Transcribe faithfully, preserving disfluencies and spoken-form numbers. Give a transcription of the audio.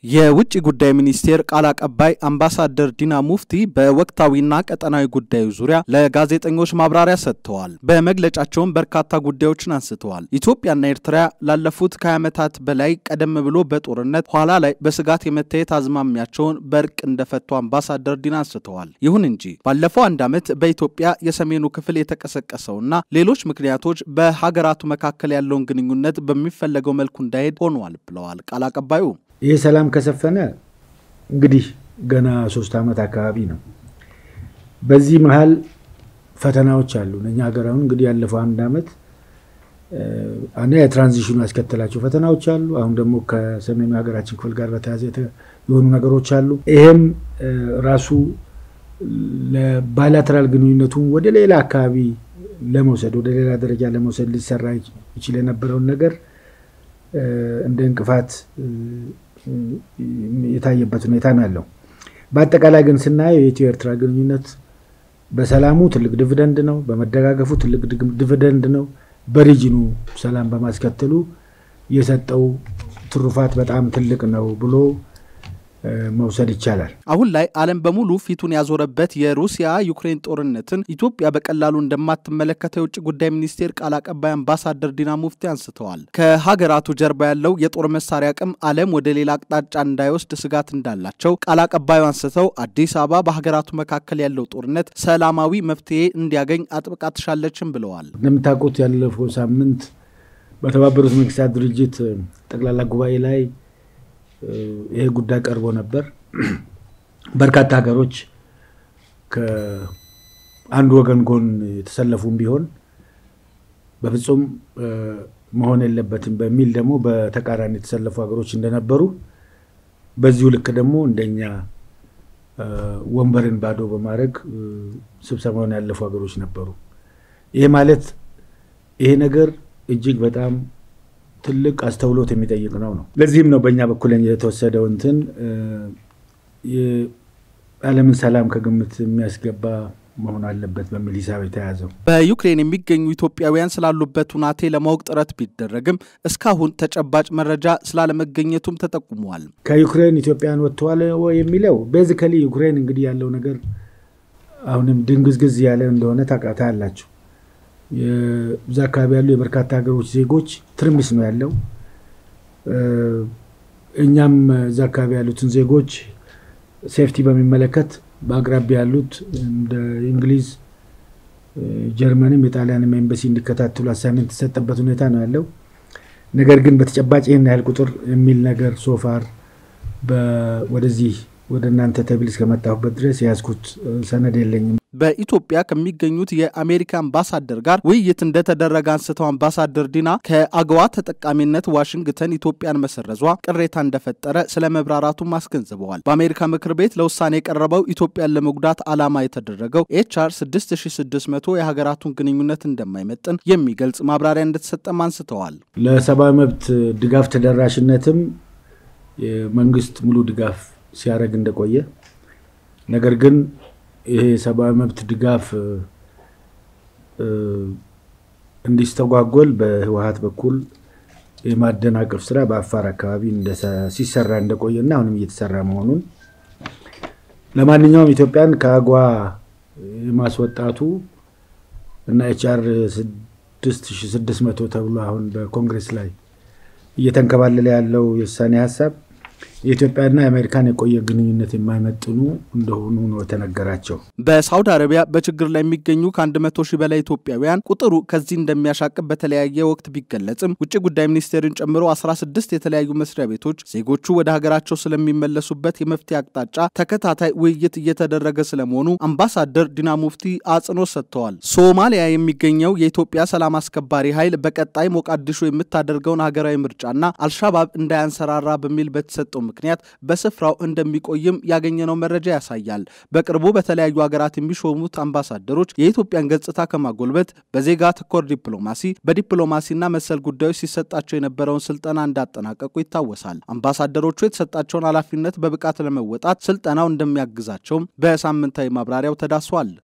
የውጭ ጉዳይ ሚኒስቴር ቃል አቀባይ አምባሳደር ዲና ሙፍቲ በወቅታዊና ቀጠናዊ ጉዳዮች ዙሪያ ለጋዜጠኞች ማብራሪያ ሰጥተዋል። በመግለጫቸውም በርካታ ጉዳዮችን አንስተዋል። ኢትዮጵያና ኤርትራ ላለፉት ከሃያ ዓመታት በላይ ቀደም ብሎ በጦርነት ኋላ ላይ በስጋት የመታየት አዝማሚያቸውን በርቅ እንደፈቱ አምባሳደር ዲና አንስተዋል። ይሁን እንጂ ባለፈው አንድ ዓመት በኢትዮጵያ የሰሜኑ ክፍል የተቀሰቀሰውና ሌሎች ምክንያቶች በሀገራቱ መካከል ያለውን ግንኙነት በሚፈለገው መልኩ እንዳይሄድ ሆኗል ብለዋል ቃል አቀባዩ። ይህ ሰላም ከሰፈነ እንግዲህ ገና ሶስት ዓመት አካባቢ ነው። በዚህ መሃል ፈተናዎች አሉ። እኛ ሀገራውን እንግዲህ ያለፈው አንድ ዓመት አና የትራንዚሽኑ ያስከተላቸው ፈተናዎች አሉ። አሁን ደግሞ ከሰሜኑ ሀገራችን ክፍል ጋር በተያያዘ የሆኑ ነገሮች አሉ። ይሄም ራሱ ለባይላተራል ግንኙነቱን ወደ ሌላ አካባቢ ለመውሰድ ወደ ሌላ ደረጃ ለመውሰድ ሊሰራ ይችላል የነበረውን ነገር እንደ እንቅፋት የታየበት ሁኔታ ነው ያለው። በአጠቃላይ ግን ስናየው የኢትዮ ኤርትራ ግንኙነት በሰላሙ ትልቅ ዲቪደንድ ነው፣ በመደጋገፉ ትልቅ ዲቪደንድ ነው፣ በሪጅኑ ሰላም በማስከተሉ የሰጠው ትሩፋት በጣም ትልቅ ነው ብሎ መውሰድ ይቻላል። አሁን ላይ ዓለም በሙሉ ፊቱን ያዞረበት የሩሲያ ዩክሬን ጦርነትን ኢትዮጵያ በቀላሉ እንደማትመለከተው የውጭ ጉዳይ ሚኒስቴር ቃል አቀባይ አምባሳደር ዲና ሙፍቲ አንስተዋል። ከሀገራቱ ጀርባ ያለው የጦር መሳሪያ አቅም ዓለም ወደ ሌላ አቅጣጫ እንዳይወስድ ስጋት እንዳላቸው ቃል አቀባዩ አንስተው አዲስ አበባ በሀገራቱ መካከል ያለው ጦርነት ሰላማዊ መፍትሄ እንዲያገኝ አጥብቃ ትሻለችም ብለዋል። እንደምታውቁት ያለፈው ሳምንት በተባበሩት መንግስታት ድርጅት ጠቅላላ ጉባኤ ላይ ይሄ ጉዳይ ቀርቦ ነበር። በርካታ ሀገሮች ከአንድ ወገን ጎን ተሰለፉም ቢሆን በፍጹም መሆን የለበትም በሚል ደግሞ በተቃራኒ ተሰለፉ ሀገሮች እንደነበሩ በዚሁ ልክ ደግሞ እንደኛ ወንበርን ባዶ በማድረግ ስብሰባውን ያለፉ ሀገሮች ነበሩ። ይሄ ማለት ይሄ ነገር እጅግ በጣም ትልቅ አስተውሎት የሚጠይቅ ነው ነው ለዚህም ነው በእኛ በኩል የተወሰደው እንትን የዓለምን ሰላም ከግምት የሚያስገባ መሆን አለበት በሚል ሂሳብ የተያዘው። በዩክሬን የሚገኙ ኢትዮጵያውያን ስላሉበት ሁናቴ ለማወቅ ጥረት ቢደረግም እስካሁን ተጨባጭ መረጃ ስላለመገኘቱም ተጠቁሟል። ከዩክሬን ኢትዮጵያውያን ወጥተዋል የሚለው ቤዚካሊ ዩክሬን እንግዲህ ያለው ነገር አሁንም ድንግዝግዝ ያለ እንደሆነ ታውቃላችሁ። የዛ አካባቢ ያሉ የበርካታ ሀገሮች ዜጎች ትርምስ ነው ያለው። እኛም እዛ አካባቢ ያሉትን ዜጎች ሴፍቲ በሚመለከት በአቅራቢያ ያሉት እንደ እንግሊዝ፣ ጀርመንም የጣሊያንም ኤምባሲ እንዲከታተሉ አሳይመንት ተሰጠበት ሁኔታ ነው ያለው። ነገር ግን በተጨባጭ ይሄን ያህል ቁጥር የሚል ነገር ሶፋር ወደዚህ ወደ እናንተ ተብል እስከመጣሁበት ድረስ ያስኩት ሰነድ የለኝም። በኢትዮጵያ ከሚገኙት የአሜሪካ አምባሳደር ጋር ውይይት እንደተደረገ አንስተው አምባሳደር ዲና ከአገዋ ተጠቃሚነት ዋሽንግተን ኢትዮጵያን መሰረዟ ቅሬታ እንደፈጠረ ስለመብራራቱ ማስገንዝበዋል። በአሜሪካ ምክር ቤት ለውሳኔ የቀረበው ኢትዮጵያን ለመጉዳት ዓላማ የተደረገው ኤች አር ስድስት ሺህ ስድስት መቶ የሀገራቱን ግንኙነት እንደማይመጥን የሚገልጽ ማብራሪያ እንደተሰጠም አንስተዋል። ለሰብአዊ መብት ድጋፍ ተደራሽነትም የመንግስት ሙሉ ድጋፍ ሲያረግ እንደቆየ ነገር ግን ይሄ ሰብአዊ መብት ድጋፍ እንዲስተጓጎል በህወሓት በኩል የማደናቀፍ ስራ በአፋር አካባቢ ሲሰራ እንደቆየና አሁንም እየተሰራ መሆኑን ለማንኛውም ኢትዮጵያን ከአገዋ የማስወጣቱ እና ኤች አር ስድስት ሺህ ስድስት መቶ ተብሎ አሁን በኮንግሬስ ላይ እየተንከባለለ ያለው የውሳኔ ሐሳብ የኢትዮጵያና የአሜሪካን የቆየ ግንኙነት የማይመጥኑ እንደሆኑ ነው ተነገራቸው። በሳውዲ አረቢያ በችግር ላይ የሚገኙ ከአንድ መቶ ሺህ በላይ ኢትዮጵያውያን ቁጥሩ ከዚህ እንደሚያሻቅብ በተለያየ ወቅት ቢገለጽም ውጭ ጉዳይ ሚኒስቴርን ጨምሮ አስራ ስድስት የተለያዩ መስሪያ ቤቶች ዜጎቹ ወደ ሀገራቸው ስለሚመለሱበት የመፍትሄ አቅጣጫ ተከታታይ ውይይት እየተደረገ ስለመሆኑ አምባሳደር ዲና ሙፍቲ አጽንኦት ሰጥተዋል። ሶማሊያ የሚገኘው የኢትዮጵያ ሰላም አስከባሪ ኃይል በቀጣይ ሞቃዲሾ የምታደርገውን ሀገራዊ ምርጫና አልሻባብ እንዳያንሰራራ በሚል በተሰጠው ምክንያት በስፍራው እንደሚቆይም ያገኘነው መረጃ ያሳያል። በቅርቡ በተለያዩ ሀገራት የሚሾሙት አምባሳደሮች የኢትዮጵያን ገጽታ ከማጎልበት በዜጋ ተኮር ዲፕሎማሲ በዲፕሎማሲና መሰል ጉዳዮች ሲሰጣቸው የነበረውን ስልጠና እንዳጠናቀቁ ይታወሳል። አምባሳደሮቹ የተሰጣቸውን ኃላፊነት በብቃት ለመወጣት ስልጠናው እንደሚያግዛቸውም በሳምንታዊ ማብራሪያው ተዳስሷል።